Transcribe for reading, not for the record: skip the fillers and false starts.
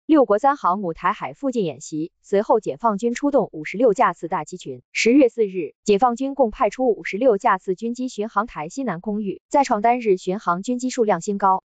六国三航母台海附近演习，随后解放军出动56架次大机群。10月4日，解放军共派出56架次军机巡航台西南空域，再创单日巡航军机数量新高。